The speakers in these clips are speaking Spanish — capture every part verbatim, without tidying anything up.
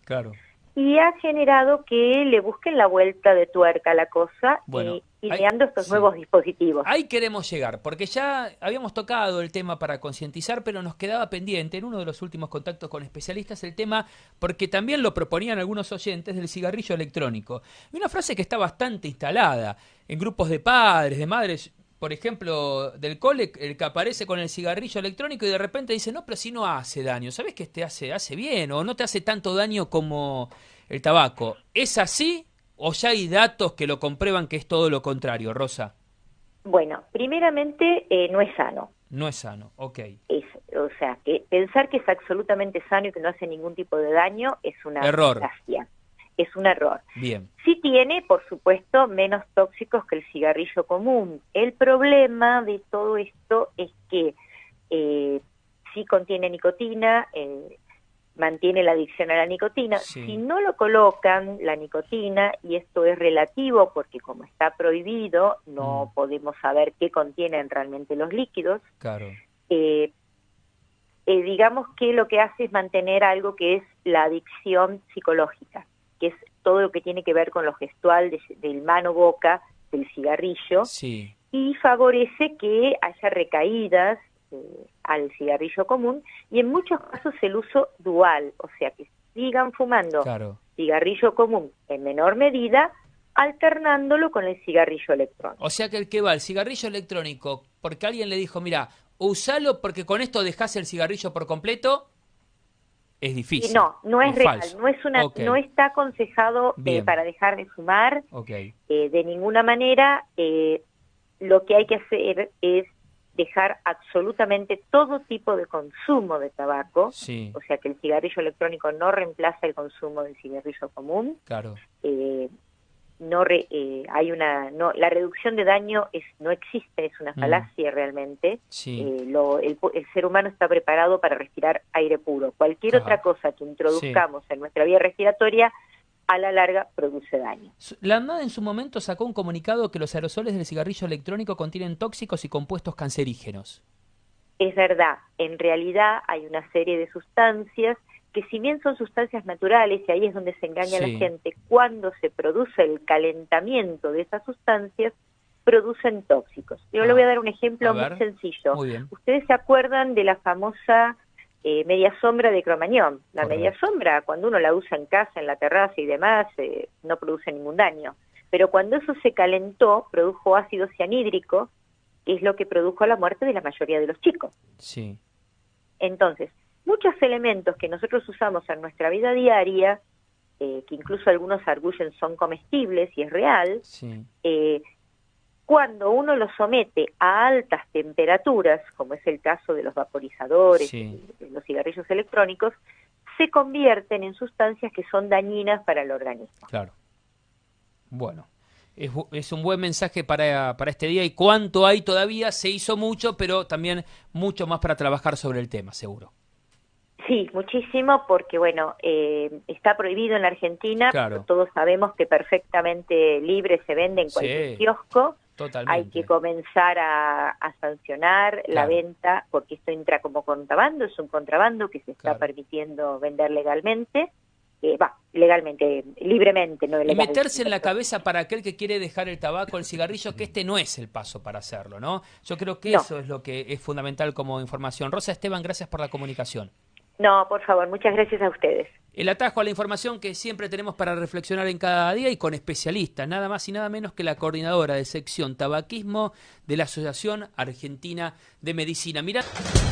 Claro. Y ha generado que le busquen la vuelta de tuerca a la cosa, Bueno, y hay- ideando estos sí. nuevos dispositivos. Ahí queremos llegar, porque ya habíamos tocado el tema para concientizar, pero nos quedaba pendiente en uno de los últimos contactos con especialistas el tema, porque también lo proponían algunos oyentes, del cigarrillo electrónico. Y una frase que está bastante instalada en grupos de padres, de madres, por ejemplo, del cole, el que aparece con el cigarrillo electrónico y de repente dice, no, pero si no hace daño, ¿sabes que te hace, hace bien o no te hace tanto daño como el tabaco? ¿Es así o ya hay datos que lo comprueban que es todo lo contrario, Rosa? Bueno, primeramente eh, no es sano. No es sano, ok. Es, o sea, que pensar que es absolutamente sano y que no hace ningún tipo de daño es una Error. falacia, es un error. Bien. Sí tiene, por supuesto, menos tóxicos que el cigarrillo común. El problema de todo esto es que eh, sí contiene nicotina, eh, mantiene la adicción a la nicotina. Sí. Si no lo colocan la nicotina, y esto es relativo porque como está prohibido, no Mm. podemos saber qué contienen realmente los líquidos, Claro. eh, eh, digamos que lo que hace es mantener algo que es la adicción psicológica, que es todo lo que tiene que ver con lo gestual de, del mano-boca del cigarrillo, Sí. y favorece que haya recaídas eh, al cigarrillo común, y en muchos casos el uso dual, o sea, que sigan fumando Claro. cigarrillo común en menor medida, alternándolo con el cigarrillo electrónico. O sea que el que va al cigarrillo electrónico porque alguien le dijo, mira, usalo porque con esto dejás el cigarrillo por completo, es difícil. Y no, no es o real, falso. no es una, Ok. no está aconsejado eh, Bien. para dejar de fumar Ok. eh, de ninguna manera. Eh, lo que hay que hacer es dejar absolutamente todo tipo de consumo de tabaco, Sí. o sea que el cigarrillo electrónico no reemplaza el consumo del cigarrillo común. Claro. Eh, no re, eh, hay una no la reducción de daño es no existe, es una Mm. falacia realmente. Sí. Eh, lo, el, el ser humano está preparado para respirar aire puro. Cualquier Ajá. otra cosa que introduzcamos en nuestra vía respiratoria a la larga produce daño. La ANMAT en su momento sacó un comunicado que los aerosoles del cigarrillo electrónico contienen tóxicos y compuestos cancerígenos. Es verdad, en realidad hay una serie de sustancias que, si bien son sustancias naturales, y ahí es donde se engaña Sí. la gente, cuando se produce el calentamiento de esas sustancias, producen tóxicos. Yo Ah, le voy a dar un a ejemplo muy ver. sencillo. Muy bien. Ustedes se acuerdan de la famosa eh, media sombra de Cromañón. La Correcto. media sombra, cuando uno la usa en casa, en la terraza y demás, eh, no produce ningún daño. Pero cuando eso se calentó, produjo ácido cianhídrico, que es lo que produjo la muerte de la mayoría de los chicos. Sí. Entonces, muchos elementos que nosotros usamos en nuestra vida diaria, eh, que incluso algunos arguyen son comestibles, y es real, Sí. eh, cuando uno los somete a altas temperaturas, como es el caso de los vaporizadores, Sí. de los cigarrillos electrónicos, se convierten en sustancias que son dañinas para el organismo. Claro. Bueno, es, bu- es un buen mensaje para, para este día. ¿Y cuánto hay todavía? Se hizo mucho, pero también mucho más para trabajar sobre el tema, seguro. Sí, muchísimo, porque bueno, eh, está prohibido en la Argentina, Claro. pero todos sabemos que perfectamente libre se vende en cualquier Sí, kiosco. totalmente. Hay que comenzar a, a sancionar la Claro. venta, porque esto entra como contrabando, es un contrabando que se está Claro. permitiendo vender legalmente, eh, va, legalmente, libremente, no Y legal. meterse en la cabeza para aquel que quiere dejar el tabaco, el cigarrillo, que este no es el paso para hacerlo, ¿no? Yo creo que No. eso es lo que es fundamental como información. Rosa Esteban, gracias por la comunicación. No, por favor, muchas gracias a ustedes. El atajo a la información que siempre tenemos para reflexionar en cada día y con especialistas, nada más y nada menos que la coordinadora de sección tabaquismo de la Asociación Argentina de Medicina. Mirá.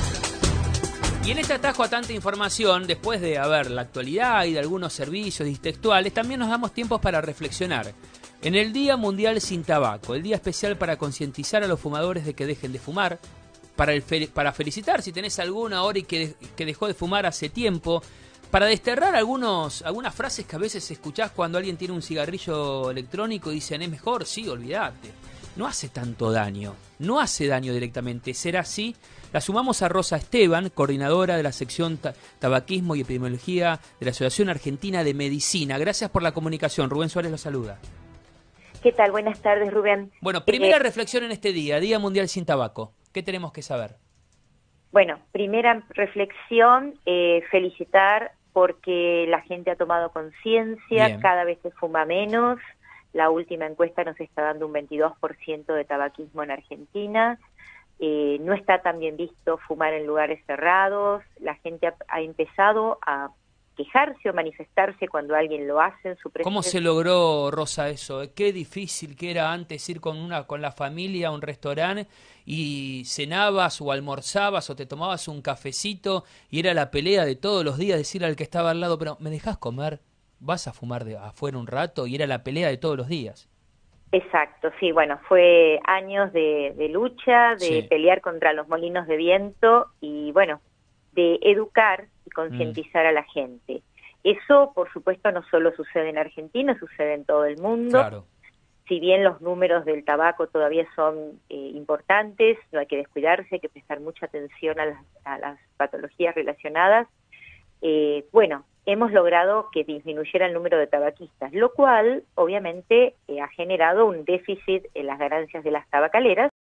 Y en este atajo a tanta información, después de haber la actualidad y de algunos servicios textuales, también nos damos tiempos para reflexionar. En el Día Mundial Sin Tabaco, el día especial para concientizar a los fumadores de que dejen de fumar, para, el fel- para felicitar si tenés alguna hora y que, que dejó de fumar hace tiempo, para desterrar algunos, algunas frases que a veces escuchás cuando alguien tiene un cigarrillo electrónico y dicen, es mejor, sí, olvídate. No hace tanto daño, no hace daño directamente. ¿Será así? La sumamos a Rosa Esteban, coordinadora de la sección ta- Tabaquismo y Epidemiología de la Asociación Argentina de Medicina. Gracias por la comunicación. Rubén Suárez lo saluda. ¿Qué tal? Buenas tardes, Rubén. Bueno, primera Eh, reflexión en este día, Día Mundial Sin Tabaco. ¿Qué tenemos que saber? Bueno, primera reflexión, eh, felicitar porque la gente ha tomado conciencia, cada vez se fuma menos. La última encuesta nos está dando un veintidós por ciento de tabaquismo en Argentina. Eh, no está tan bien visto fumar en lugares cerrados. La gente ha, ha empezado a quejarse o manifestarse cuando alguien lo hace en su presencia. ¿Cómo se logró, Rosa, eso? Qué difícil que era antes ir con una con la familia a un restaurante y cenabas o almorzabas o te tomabas un cafecito y era la pelea de todos los días, decirle al que estaba al lado, pero ¿me dejás comer? ¿Vas a fumar de afuera un rato? Y era la pelea de todos los días. Exacto, sí, bueno, fue años de, de lucha, de sí. pelear contra los molinos de viento y, bueno, de educar y concientizar mm. a la gente. Eso, por supuesto, no solo sucede en Argentina, sucede en todo el mundo. Claro. Si bien los números del tabaco todavía son eh, importantes, no hay que descuidarse, hay que prestar mucha atención a las, a las patologías relacionadas. Eh, bueno, hemos logrado que disminuyera el número de tabaquistas, lo cual, obviamente, eh, ha generado un déficit en las ganancias de las tabacaleras.